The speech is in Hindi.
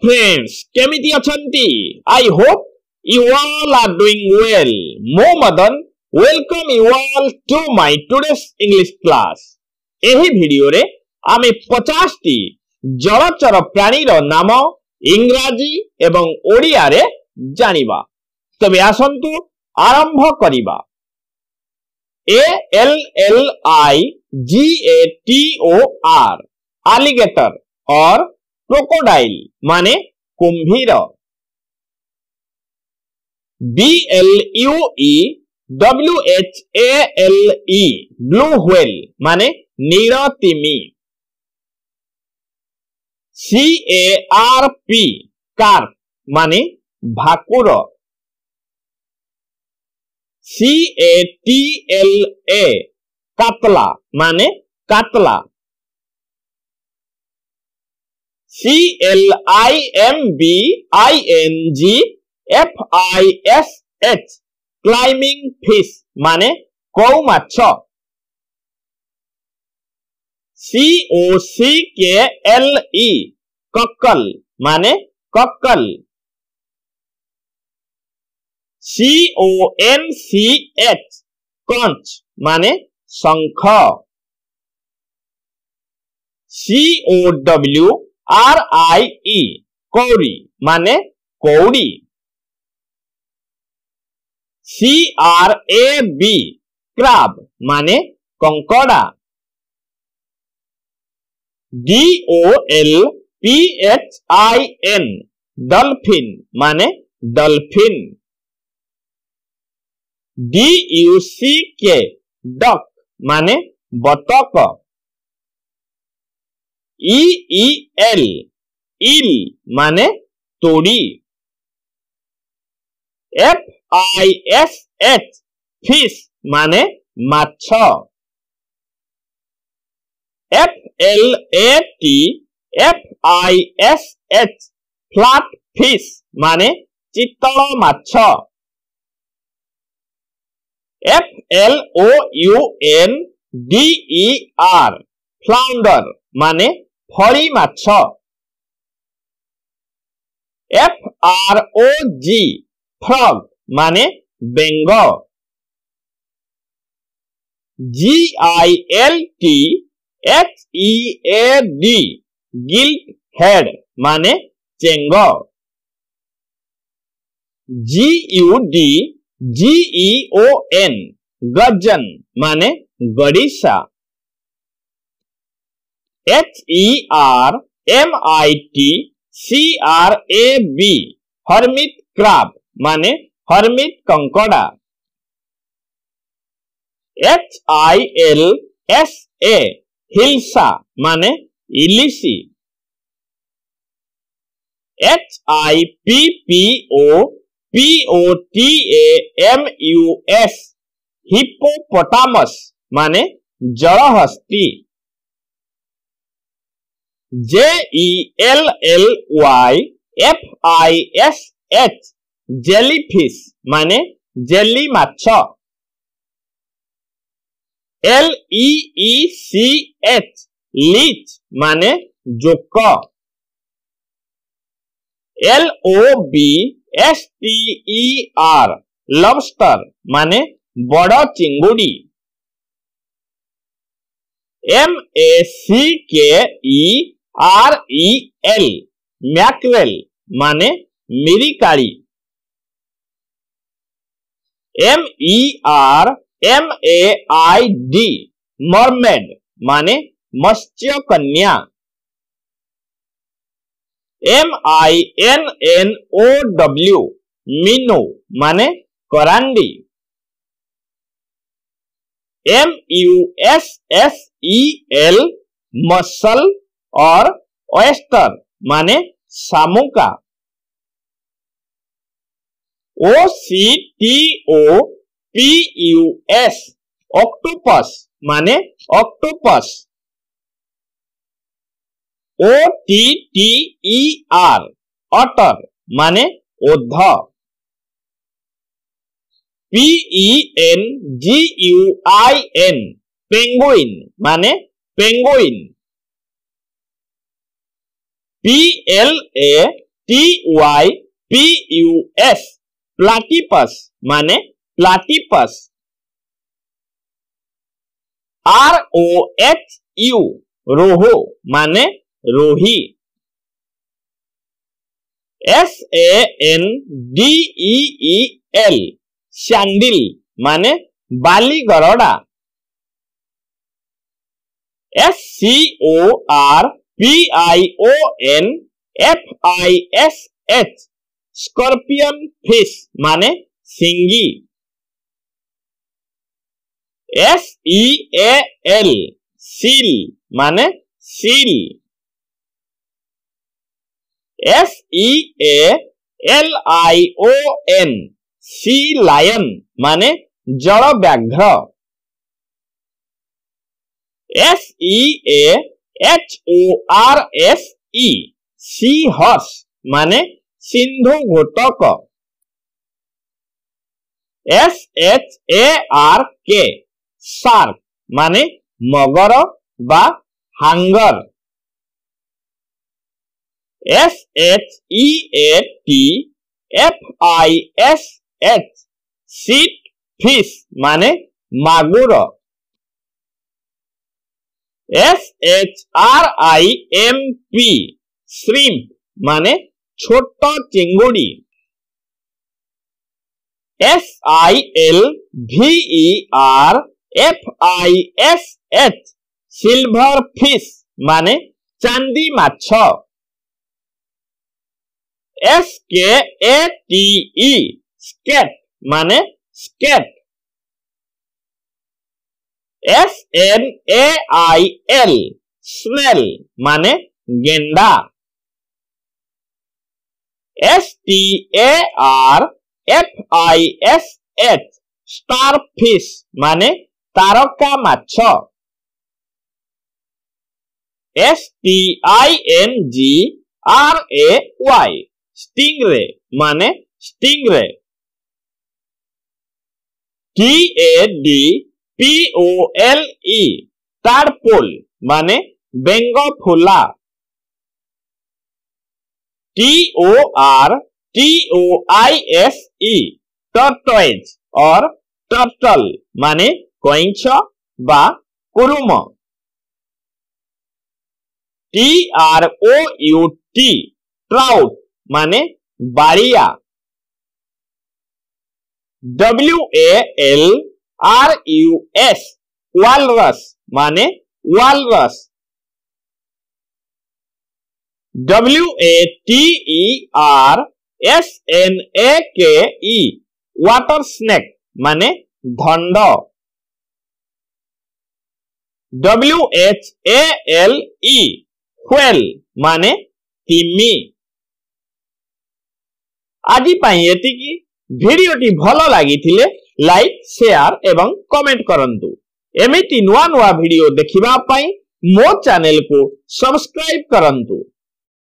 friends, केमिति अछंती? I hope you all are doing well. Mo Madan welcome you all to my today's English class. एही वीडियो रे आमे 50 टी जलचर प्राणी रो नाम इंग्राजी एवं ओडिया रे जानिबा। तबे आसंतु आरंभ करिबा। ALLIGATOR alligator और crocodile माने कुंभीर। BLUEWHALE blue whale माने नीलतिमी। CARP carp माने भाकुर। CATLA कातला माने कातला। CLIMBINGFISH climbing fish माने कौ माछ। COCKLE कक्कल माने कक्कल। CONCH कंच माने शंख। COWRIE कौड़ी माने कौड़ी। CRAB crab माने कंकड़ा। DOLPHIN dolphin माने डॉल्फिन। DUCK duck माने बतख। EEL ईल माने तोड़ी। FISH fish माने माछ। FLAT FISH flat fish माने चित्तल माछ। FLOUNDER flounder माने फड़ी माछ। FROG frog माने बेंग। GILT HEAD gilt head माने चेंग। GUD GEON गजन माने गड़ीसा। HERMIT CRAB hermit crab माने hermit कंकड़ा। HILSA हिल्सा माने इलिसी। HIPPOPOTAMUS हिप्पोपोटामस माने जलहस्ती। JELLYFISH जेलीफिश माने जेली माछ। LEECH लीच माने जोक। LOBSTER लॉबस्टर माने बड़ चिंगुड़ी। MACKEREL मैक्रेल माने मिरिकाली। MERMAID मरमेड माने मत्स्य कन्या। MINNOW मीनू माने करांडी। MUSSEL मसल और ऑयस्टर माने शामुका। OCTOPUS ऑक्टोपस माने ऑक्टोपस। OTTER ऑटर माने ओध। PENGUIN पेंगुइन माने पेंगुइन। PLA TYPUS platypus माने platypus। ROHU रोहो माने रोही। SANDEL सैंडिल माने बाली गरड़ा। SCORPIONFISH स्कॉर्पियन फिश माने सिंगी। SEAL सील माने सील। SEALION सी लायन माने जल व्याघ्र। SEAHORSE सी हॉर्स माने सिंधु घोटक। SHARK शार्क माने मगर बा हांगर। SHEATFISH सीट फिश माने मागुर। SHRIMP श्रिम्प माने छोट चिंगुड़ी। SILVERFISH सिल्वर फिश माने चांदी माछ। SKATE स्केट माने स्केट। SNAIL स्नेल माने गेंडा। STARFISH स्टार फिश माने तारका माछ। STINGRAY स्टिंगरे माने स्टिंगरे। TADPOLE टाडपोल माने बेंगफुला। TORTOISE टर्टोइज और टर्टल माने कोइंछ बा कुरुम। TROUT ट्राउट माने बारिया। WALRUS वालरस माने वालरस। WATERSNAKE वाटर स्नेक माने धंड। WHALE व्हेल माने तिमी। आजि पाई एतिकी। भिडियोटी भलो लागिथिले लाइक शेयर एवं कमेंट करंतु। एमिति नुआ नुआ भिडियो देखिबा पाई मो चैनल को सब्सक्राइब करंतु।